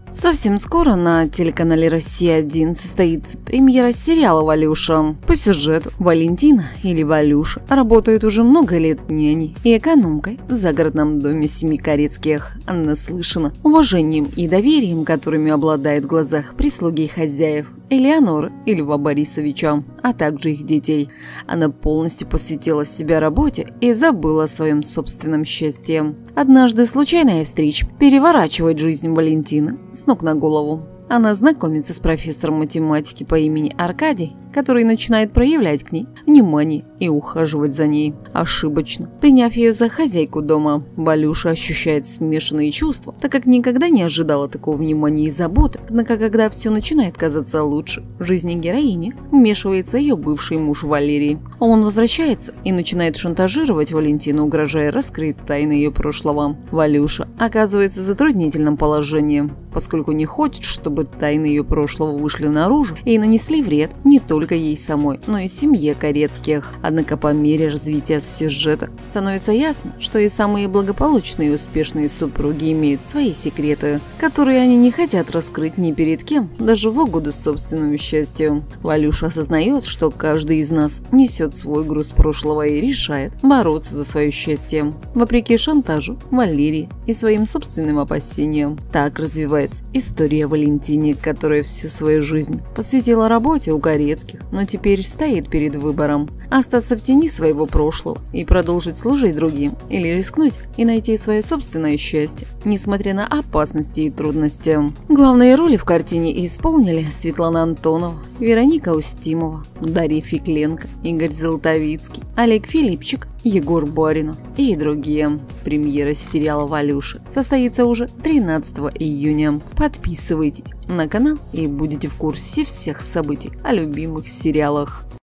Совсем скоро на телеканале «Россия-1» состоится премьера сериала «Валюша». По сюжету Валентина или Валюша работает уже много лет няней и экономкой в загородном доме семьи Корецких. Она наслышана уважением и доверием, которыми обладает в глазах прислуги и хозяев Элеоноры и Льва Борисовича, а также их детей. Она полностью посвятила себя работе и забыла о своем собственном счастье. Однажды случайная встреча переворачивает жизнь Валентины с ног на голову. Она знакомится с профессором математики по имени Аркадий, который начинает проявлять к ней внимание и ухаживать за ней. Ошибочно. Приняв ее за хозяйку дома, Валюша ощущает смешанные чувства, так как никогда не ожидала такого внимания и заботы. Однако, когда все начинает казаться лучше, в жизни героини вмешивается ее бывший муж Валерий. Он возвращается и начинает шантажировать Валентину, угрожая раскрыть тайны ее прошлого. Валюша оказывается в затруднительном положении, поскольку не хочет, чтобы тайны ее прошлого вышли наружу и нанесли вред не только ей самой, но и семье Корецких. Однако по мере развития сюжета становится ясно, что и самые благополучные и успешные супруги имеют свои секреты, которые они не хотят раскрыть ни перед кем, даже в угоду собственному счастью. Валюша осознает, что каждый из нас несет свой груз прошлого и решает бороться за свое счастье, вопреки шантажу Валерии и своим собственным опасениям. Так развивается история Валентины, которая всю свою жизнь посвятила работе у Корецких, но теперь стоит перед выбором: остаться в тени своего прошлого и продолжить служить другим, или рискнуть и найти свое собственное счастье, несмотря на опасности и трудности. Главные роли в картине исполнили Светлана Антонова, Вероника Устимова, Дарья Фикленко, Игорь Золотовицкий, Олег Филипчик, Егор Баринов и другие. Премьера сериала «Валюша» состоится уже 13 июня. Подписывайтесь на канал и будете в курсе всех событий о любимых сериалах.